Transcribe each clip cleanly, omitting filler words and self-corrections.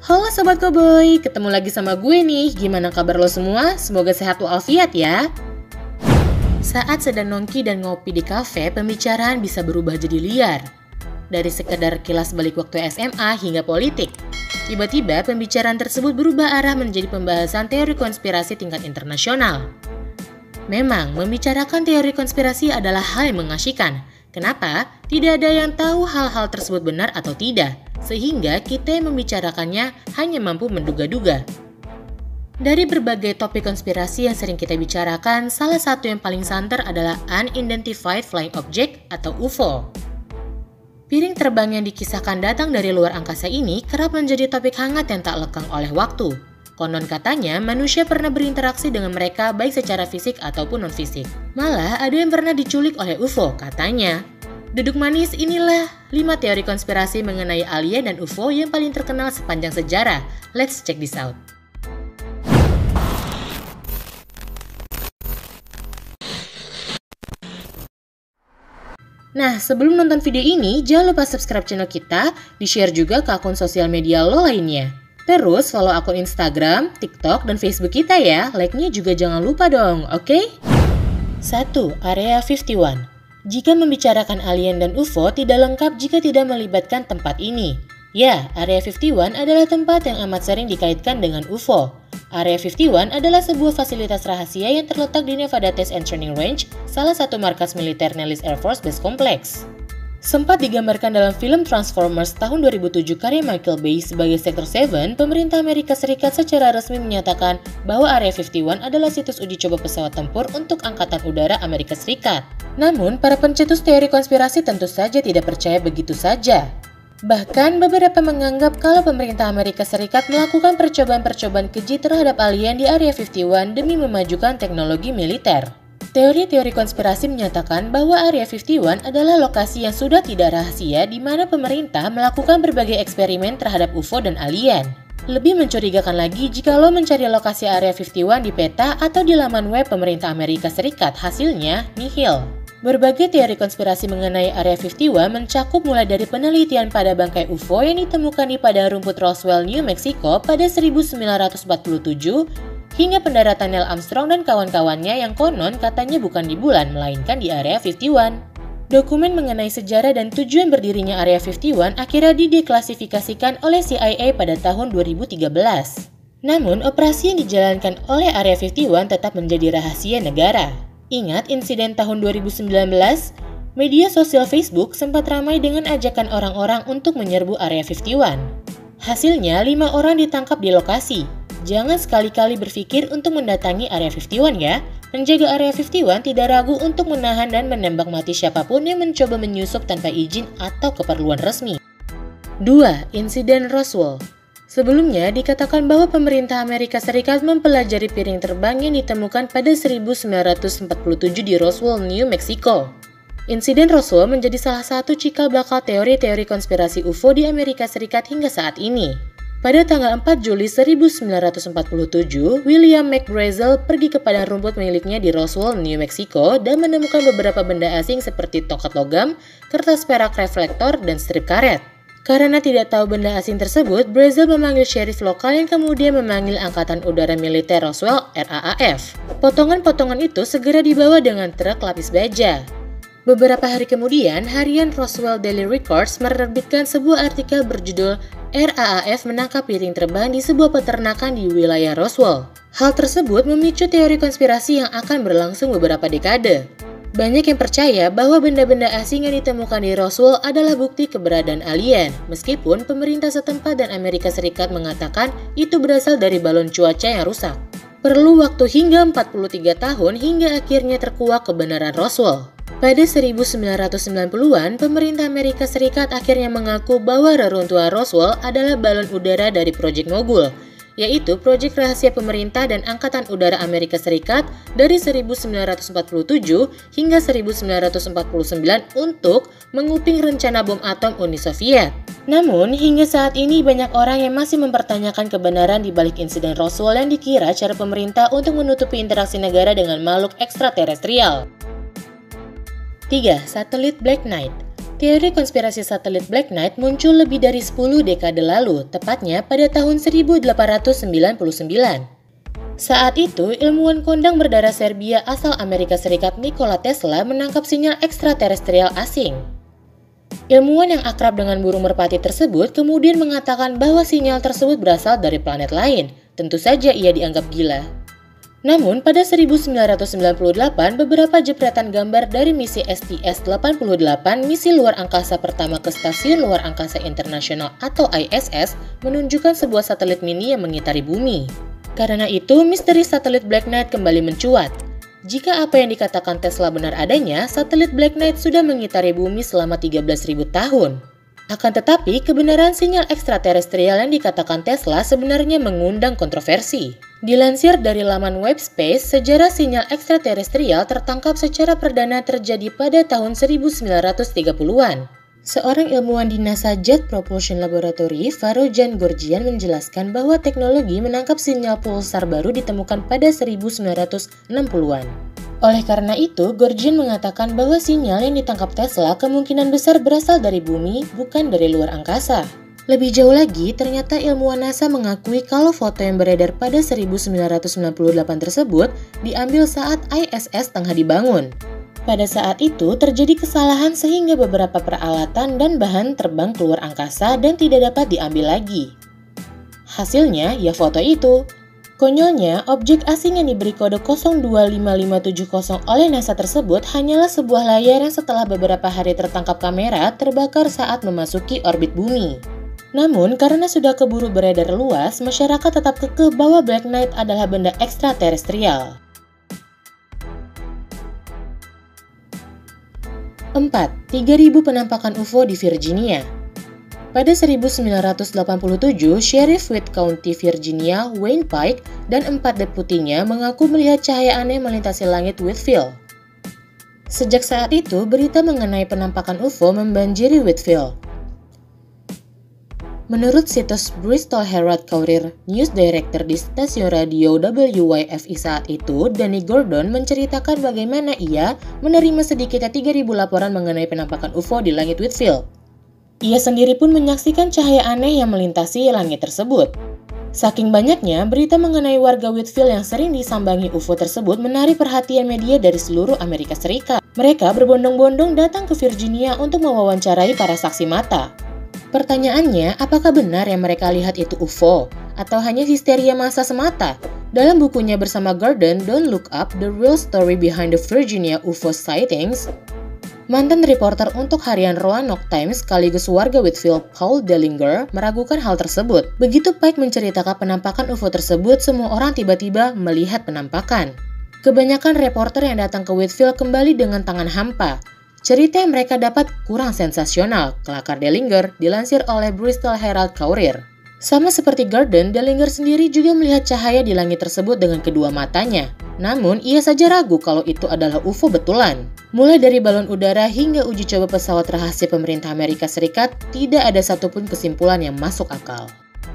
Halo Sobat Koboy, ketemu lagi sama gue nih. Gimana kabar lo semua? Semoga sehat walafiat ya. Saat sedang nongki dan ngopi di kafe, pembicaraan bisa berubah jadi liar. Dari sekedar kilas balik waktu SMA hingga politik. Tiba-tiba pembicaraan tersebut berubah arah menjadi pembahasan teori konspirasi tingkat internasional. Memang, membicarakan teori konspirasi adalah hal yang mengasyikkan. Kenapa? Tidak ada yang tahu hal-hal tersebut benar atau tidak, sehingga kita yang membicarakannya hanya mampu menduga-duga. Dari berbagai topik konspirasi yang sering kita bicarakan, salah satu yang paling santer adalah Unidentified Flying Object atau UFO. Piring terbang yang dikisahkan datang dari luar angkasa ini kerap menjadi topik hangat yang tak lekang oleh waktu. Konon katanya, manusia pernah berinteraksi dengan mereka baik secara fisik ataupun non-fisik. Malah, ada yang pernah diculik oleh UFO, katanya. Duduk manis, inilah 5 teori konspirasi mengenai alien dan UFO yang paling terkenal sepanjang sejarah. Let's check this out. Nah, sebelum nonton video ini, jangan lupa subscribe channel kita, di-share juga ke akun sosial media lo lainnya. Terus follow akun Instagram, TikTok, dan Facebook kita ya. Like-nya juga jangan lupa dong, oke? 1. Area 51. Jika membicarakan alien dan UFO tidak lengkap jika tidak melibatkan tempat ini. Ya, Area 51 adalah tempat yang amat sering dikaitkan dengan UFO. Area 51 adalah sebuah fasilitas rahasia yang terletak di Nevada Test and Training Range, salah satu markas militer Nellis Air Force Base Complex. Sempat digambarkan dalam film Transformers tahun 2007 karya Michael Bay sebagai Sector 7, pemerintah Amerika Serikat secara resmi menyatakan bahwa Area 51 adalah situs uji coba pesawat tempur untuk Angkatan Udara Amerika Serikat. Namun, para pencetus teori konspirasi tentu saja tidak percaya begitu saja. Bahkan, beberapa menganggap kalau pemerintah Amerika Serikat melakukan percobaan-percobaan keji terhadap alien di Area 51 demi memajukan teknologi militer. Teori-teori konspirasi menyatakan bahwa Area 51 adalah lokasi yang sudah tidak rahasia di mana pemerintah melakukan berbagai eksperimen terhadap UFO dan alien. Lebih mencurigakan lagi jika lo mencari lokasi Area 51 di peta atau di laman web pemerintah Amerika Serikat, hasilnya nihil. Berbagai teori konspirasi mengenai Area 51 mencakup mulai dari penelitian pada bangkai UFO yang ditemukan di padang rumput Roswell, New Mexico pada 1947, hingga pendaratan Neil Armstrong dan kawan-kawannya yang konon katanya bukan di bulan, melainkan di Area 51. Dokumen mengenai sejarah dan tujuan berdirinya Area 51 akhirnya dideklasifikasikan oleh CIA pada tahun 2013. Namun, operasi yang dijalankan oleh Area 51 tetap menjadi rahasia negara. Ingat insiden tahun 2019? Media sosial Facebook sempat ramai dengan ajakan orang-orang untuk menyerbu Area 51. Hasilnya, 5 orang ditangkap di lokasi. Jangan sekali-kali berpikir untuk mendatangi Area 51 ya. Penjaga Area 51 tidak ragu untuk menahan dan menembak mati siapapun yang mencoba menyusup tanpa izin atau keperluan resmi. 2. Insiden Roswell. Sebelumnya dikatakan bahwa pemerintah Amerika Serikat mempelajari piring terbang yang ditemukan pada 1947 di Roswell, New Mexico. Insiden Roswell menjadi salah satu cikal bakal teori-teori konspirasi UFO di Amerika Serikat hingga saat ini. Pada tanggal 4 Juli 1947, William McBrazel pergi ke padang rumput miliknya di Roswell, New Mexico dan menemukan beberapa benda asing seperti tongkat logam, kertas perak reflektor, dan strip karet. Karena tidak tahu benda asing tersebut, Brazel memanggil sheriff lokal yang kemudian memanggil Angkatan Udara Militer Roswell (RAAF). Potongan-potongan itu segera dibawa dengan truk lapis baja. Beberapa hari kemudian, harian Roswell Daily Records menerbitkan sebuah artikel berjudul RAAF menangkap piring terbang di sebuah peternakan di wilayah Roswell. Hal tersebut memicu teori konspirasi yang akan berlangsung beberapa dekade. Banyak yang percaya bahwa benda-benda asing yang ditemukan di Roswell adalah bukti keberadaan alien, meskipun pemerintah setempat dan Amerika Serikat mengatakan itu berasal dari balon cuaca yang rusak. Perlu waktu hingga 43 tahun hingga akhirnya terkuak kebenaran Roswell. Pada 1990-an, pemerintah Amerika Serikat akhirnya mengaku bahwa reruntuhan Roswell adalah balon udara dari Proyek Mogul, yaitu proyek rahasia pemerintah dan Angkatan Udara Amerika Serikat dari 1947 hingga 1949 untuk menguping rencana bom atom Uni Soviet. Namun, hingga saat ini banyak orang yang masih mempertanyakan kebenaran di balik insiden Roswell yang dikira cara pemerintah untuk menutupi interaksi negara dengan makhluk ekstraterestrial. 3. Satelit Black Knight. Teori konspirasi satelit Black Knight muncul lebih dari 10 dekade lalu, tepatnya pada tahun 1899. Saat itu, ilmuwan kondang berdarah Serbia asal Amerika Serikat Nikola Tesla menangkap sinyal ekstraterestrial asing. Ilmuwan yang akrab dengan burung merpati tersebut kemudian mengatakan bahwa sinyal tersebut berasal dari planet lain. Tentu saja ia dianggap gila. Namun, pada 1998, beberapa jepretan gambar dari misi STS-88, misi luar angkasa pertama ke Stasiun Luar Angkasa Internasional atau ISS, menunjukkan sebuah satelit mini yang mengitari bumi. Karena itu, misteri satelit Black Knight kembali mencuat. Jika apa yang dikatakan Tesla benar adanya, satelit Black Knight sudah mengitari bumi selama 13.000 tahun. Akan tetapi, kebenaran sinyal ekstraterestrial yang dikatakan Tesla sebenarnya mengundang kontroversi. Dilansir dari laman Webspace, sejarah sinyal ekstraterestrial tertangkap secara perdana terjadi pada tahun 1930-an. Seorang ilmuwan di NASA Jet Propulsion Laboratory, Varojan Gorgian menjelaskan bahwa teknologi menangkap sinyal pulsar baru ditemukan pada 1960-an. Oleh karena itu, Gorgian mengatakan bahwa sinyal yang ditangkap Tesla kemungkinan besar berasal dari bumi, bukan dari luar angkasa. Lebih jauh lagi, ternyata ilmuwan NASA mengakui kalau foto yang beredar pada 1998 tersebut diambil saat ISS tengah dibangun. Pada saat itu, terjadi kesalahan sehingga beberapa peralatan dan bahan terbang keluar angkasa dan tidak dapat diambil lagi. Hasilnya, ya foto itu. Konyolnya, objek asing yang diberi kode 025570 oleh NASA tersebut hanyalah sebuah layar yang setelah beberapa hari tertangkap kamera terbakar saat memasuki orbit bumi. Namun, karena sudah keburu beredar luas, masyarakat tetap kekeh bahwa Black Knight adalah benda ekstraterestrial. 4. 3.000 penampakan UFO di Virginia. Pada 1987, Sheriff Witt County, Virginia, Wayne Pike, dan 4 deputinya mengaku melihat cahaya aneh melintasi langit Whitfield. Sejak saat itu, berita mengenai penampakan UFO membanjiri Whitfield. Menurut situs Bristol Herald Courier, news director di stasiun radio WYFI saat itu, Danny Gordon menceritakan bagaimana ia menerima sedikitnya 3.000 laporan mengenai penampakan UFO di langit Whitfield. Ia sendiri pun menyaksikan cahaya aneh yang melintasi langit tersebut. Saking banyaknya, berita mengenai warga Whitfield yang sering disambangi UFO tersebut menarik perhatian media dari seluruh Amerika Serikat. Mereka berbondong-bondong datang ke Virginia untuk mewawancarai para saksi mata. Pertanyaannya, apakah benar yang mereka lihat itu UFO? Atau hanya histeria massa semata? Dalam bukunya bersama Gordon, Don't Look Up, The Real Story Behind the Virginia UFO Sightings, mantan reporter untuk harian Roanoke Times sekaligus warga Whitfield, Paul Dellinger, meragukan hal tersebut. Begitu Pike menceritakan penampakan UFO tersebut, semua orang tiba-tiba melihat penampakan. Kebanyakan reporter yang datang ke Whitfield kembali dengan tangan hampa. Cerita yang mereka dapat kurang sensasional, kelakar Dellinger, dilansir oleh Bristol Herald Courier. Sama seperti Gordon, Dellinger sendiri juga melihat cahaya di langit tersebut dengan kedua matanya. Namun, ia saja ragu kalau itu adalah UFO betulan. Mulai dari balon udara hingga uji coba pesawat rahasia pemerintah Amerika Serikat, tidak ada satupun kesimpulan yang masuk akal.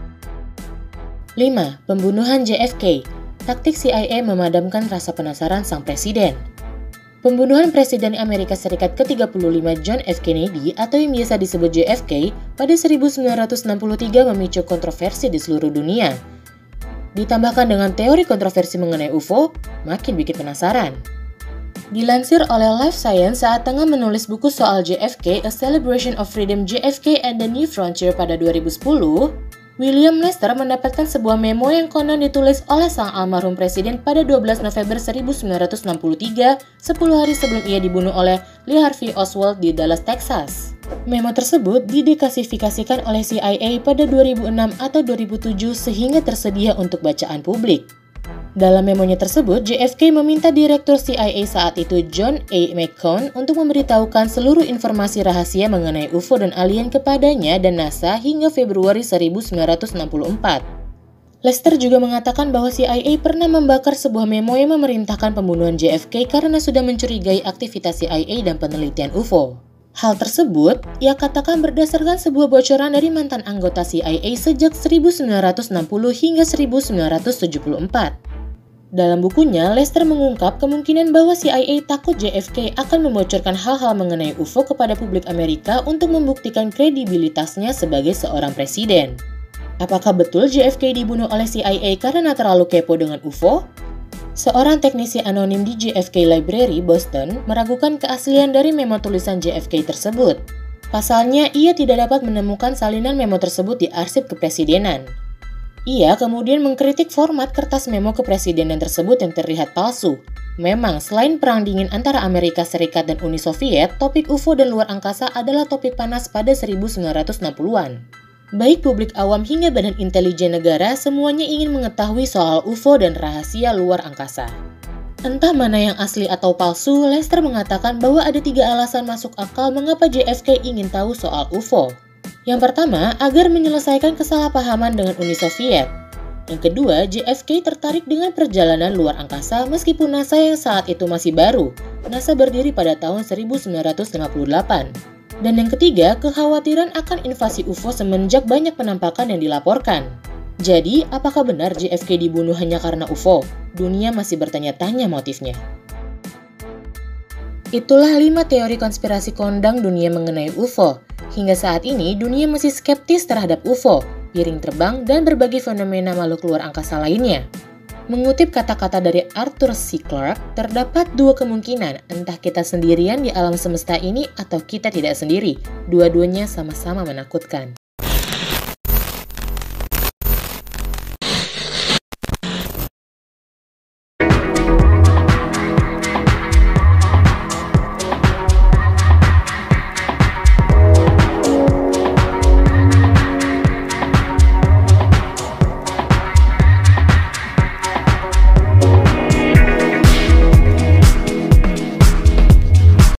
5. Pembunuhan JFK. Taktik CIA memadamkan rasa penasaran sang presiden. Pembunuhan Presiden Amerika Serikat ke-35 John F. Kennedy atau yang biasa disebut JFK pada 1963 memicu kontroversi di seluruh dunia. Ditambahkan dengan teori kontroversi mengenai UFO, makin bikin penasaran. Dilansir oleh Life Science saat tengah menulis buku soal JFK, A Celebration of Freedom JFK and the New Frontier pada 2010, William Lester mendapatkan sebuah memo yang konon ditulis oleh sang almarhum presiden pada 12 November 1963, 10 hari sebelum ia dibunuh oleh Lee Harvey Oswald di Dallas, Texas. Memo tersebut dideklasifisikan oleh CIA pada 2006 atau 2007 sehingga tersedia untuk bacaan publik. Dalam memonya tersebut, JFK meminta Direktur CIA saat itu John A. McCone untuk memberitahukan seluruh informasi rahasia mengenai UFO dan alien kepadanya dan NASA hingga Februari 1964. Lester juga mengatakan bahwa CIA pernah membakar sebuah memo yang memerintahkan pembunuhan JFK karena sudah mencurigai aktivitas CIA dan penelitian UFO. Hal tersebut, ia katakan berdasarkan sebuah bocoran dari mantan anggota CIA sejak 1960 hingga 1974. Dalam bukunya, Lester mengungkap kemungkinan bahwa CIA takut JFK akan membocorkan hal-hal mengenai UFO kepada publik Amerika untuk membuktikan kredibilitasnya sebagai seorang presiden. Apakah betul JFK dibunuh oleh CIA karena terlalu kepo dengan UFO? Seorang teknisi anonim di JFK Library, Boston, meragukan keaslian dari memo tulisan JFK tersebut. Pasalnya, ia tidak dapat menemukan salinan memo tersebut di arsip kepresidenan. Ia kemudian mengkritik format kertas memo kepresidenan tersebut yang terlihat palsu. Memang, selain Perang Dingin antara Amerika Serikat dan Uni Soviet, topik UFO dan luar angkasa adalah topik panas pada 1960-an. Baik publik awam hingga badan intelijen negara, semuanya ingin mengetahui soal UFO dan rahasia luar angkasa. Entah mana yang asli atau palsu, Lester mengatakan bahwa ada 3 alasan masuk akal mengapa JFK ingin tahu soal UFO. Yang pertama, agar menyelesaikan kesalahpahaman dengan Uni Soviet. Yang kedua, JFK tertarik dengan perjalanan luar angkasa meskipun NASA yang saat itu masih baru. NASA berdiri pada tahun 1958. Dan yang ketiga, kekhawatiran akan invasi UFO semenjak banyak penampakan yang dilaporkan. Jadi, apakah benar JFK dibunuh hanya karena UFO? Dunia masih bertanya-tanya motifnya. Itulah 5 teori konspirasi kondang dunia mengenai UFO. Hingga saat ini, dunia masih skeptis terhadap UFO, piring terbang, dan berbagai fenomena makhluk luar angkasa lainnya. Mengutip kata-kata dari Arthur C. Clarke, terdapat 2 kemungkinan, entah kita sendirian di alam semesta ini atau kita tidak sendiri. Dua-duanya sama-sama menakutkan.